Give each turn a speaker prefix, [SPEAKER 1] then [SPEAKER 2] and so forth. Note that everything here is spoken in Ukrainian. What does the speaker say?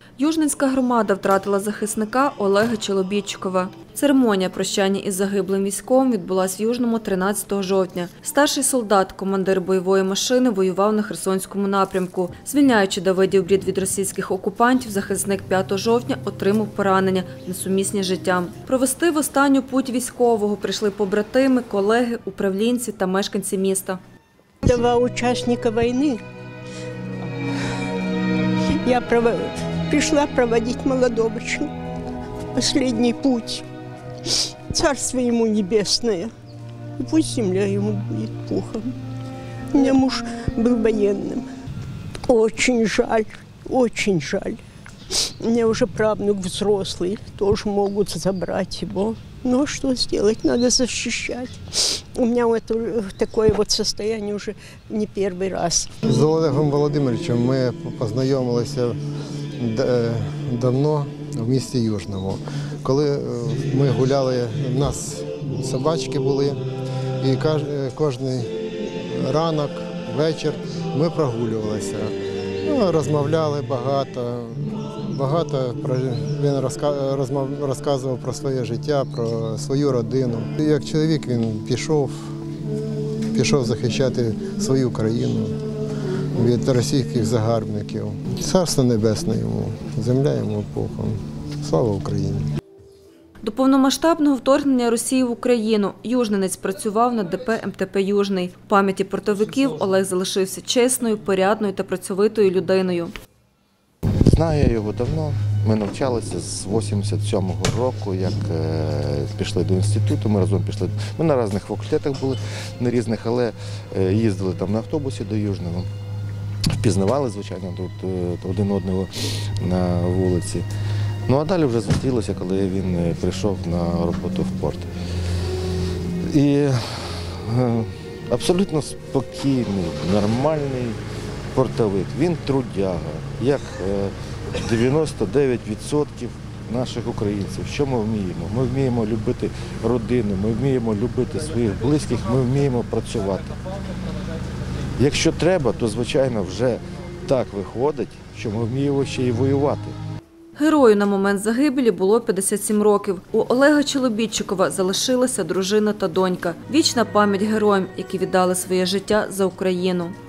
[SPEAKER 1] Южненська громада втратила захисника Олега Чолобітчикова. Церемонія прощання із загиблим військовим відбулась в Южному 13 жовтня. Старший солдат, командир бойової машини, воював на Херсонському напрямку. Звільняючи Давидів Брід від російських окупантів, захисник 5 жовтня отримав поранення, несумісні з життям. Провести в останню путь військового прийшли побратими, колеги, управлінці та мешканці міста.
[SPEAKER 2] Два учасника війни. Я пришла проводить молодого человека в последний путь. Царство ему небесное. И пусть земля ему будет пухом. У меня муж был военным. Очень жаль, очень жаль. У меня уже правнук взрослый, тоже могут забрать его. Но что сделать, надо защищать. У меня вот такое вот состояние уже не первый раз.
[SPEAKER 3] З Олегом Володимировичем ми познайомилися давно в місті Южному. Коли ми гуляли, у нас собачки були, і кожен ранок, вечір ми прогулювалися. Розмовляли багато він розказував про своє життя, про свою родину. Як чоловік він пішов захищати свою країну від російських загарбників. Царство небесне йому, земля йому пухом. Слава Україні!
[SPEAKER 1] До повномасштабного вторгнення Росії в Україну южненець працював на ДП МТП «Южний». В пам'яті портовиків Олег залишився чесною, порядною та працьовитою людиною.
[SPEAKER 4] Знаю я його давно. Ми навчалися з 87-го року, як пішли до інституту, ми разом пішли. Ми на різних факультетах були, на різних, але їздили там на автобусі до Южного. Впізнавали, звичайно, тут один одного на вулиці. Ну а далі вже зустрілося, коли він прийшов на роботу в порт. І абсолютно спокійний, нормальний портовик. Він трудяга, як 99% наших українців. Що ми вміємо? Ми вміємо любити родину, ми вміємо любити своїх близьких, ми вміємо працювати. Якщо треба, то, звичайно, вже так виходить, що ми вміємо ще й воювати.
[SPEAKER 1] Герою на момент загибелі було 57 років. У Олега Чолобітчикова залишилася дружина та донька. Вічна пам'ять героям, які віддали своє життя за Україну.